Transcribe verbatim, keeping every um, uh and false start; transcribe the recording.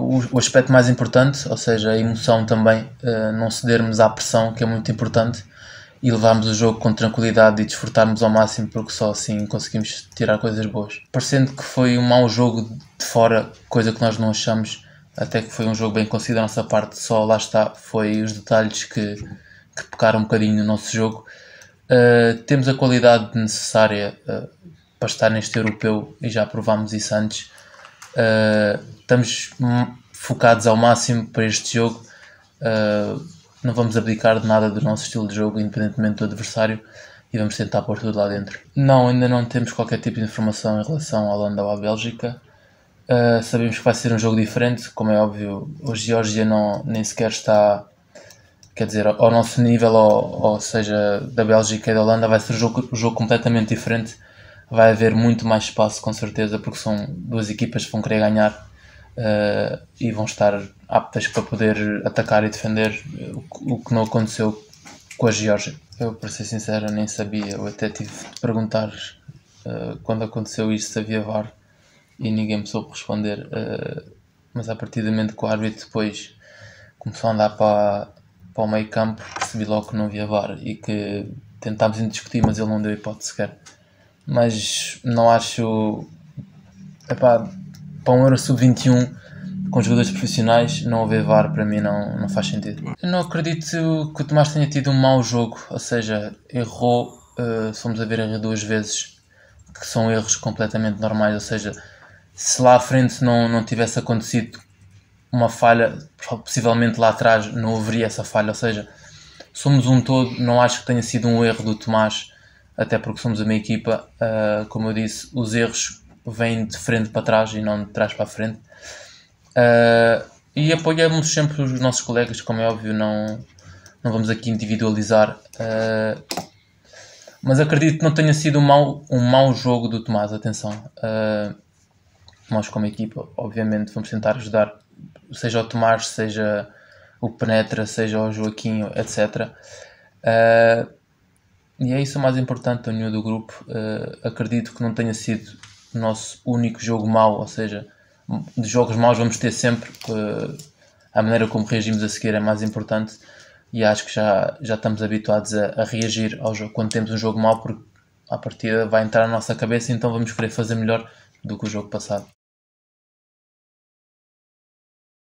o, o aspecto mais importante, ou seja, a emoção também, uh, não cedermos à pressão, que é muito importante, e levarmos o jogo com tranquilidade e desfrutarmos ao máximo, porque só assim conseguimos tirar coisas boas. Parecendo que foi um mau jogo de fora, coisa que nós não achamos, até que foi um jogo bem conseguido da nossa parte, só lá está, foi os detalhes que, que pecaram um bocadinho no nosso jogo. Uh, temos a qualidade necessária uh, para estar neste europeu e já provámos isso antes. Uh, estamos focados ao máximo para este jogo. Uh, não vamos abdicar de nada do nosso estilo de jogo, independentemente do adversário, e vamos tentar pôr tudo lá dentro. Não, ainda não temos qualquer tipo de informação em relação à Holanda ou à Bélgica. Uh, sabemos que vai ser um jogo diferente, como é óbvio. A Geórgia não, nem sequer está, quer dizer, ao nosso nível, ou, ou seja, da Bélgica e da Holanda, vai ser um jogo, um jogo completamente diferente. Vai haver muito mais espaço, com certeza, porque são duas equipas que vão querer ganhar uh, e vão estar aptas para poder atacar e defender, o, o que não aconteceu com a Geórgia. Eu, para ser sincero, nem sabia. Eu até tive de perguntar uh, quando aconteceu isso se havia V A R e ninguém me soube responder. Uh, mas a partir do momento que o árbitro depois começou a andar para, para o meio campo, percebi logo que não havia V A R e que tentámos discutir, mas ele não deu hipótese sequer. Mas não acho, epá, para um Euro sub vinte e um com jogadores profissionais não haver V A R para mim não, não faz sentido. Eu não acredito que o Tomás tenha tido um mau jogo, ou seja, errou, uh, fomos a ver erro duas vezes, que são erros completamente normais, ou seja, se lá à frente não, não tivesse acontecido uma falha, possivelmente lá atrás não haveria essa falha, ou seja, somos um todo, não acho que tenha sido um erro do Tomás, até porque somos uma equipa, uh, como eu disse, os erros vêm de frente para trás e não de trás para a frente. Uh, e apoiamos sempre os nossos colegas, como é óbvio, não, não vamos aqui individualizar. Uh, mas acredito que não tenha sido um mau, um mau jogo do Tomás, atenção. Uh, nós como equipa, obviamente, vamos tentar ajudar, seja o Tomás, seja o Penetra, seja o Joaquim, etcétera. Uh, E é isso o mais importante, a união do grupo. Uh, acredito que não tenha sido o nosso único jogo mau, ou seja, de jogos maus vamos ter sempre. Uh, a maneira como reagimos a seguir é mais importante e acho que já, já estamos habituados a, a reagir ao jogo quando temos um jogo mau, porque a partida vai entrar na nossa cabeça, então vamos querer fazer melhor do que o jogo passado.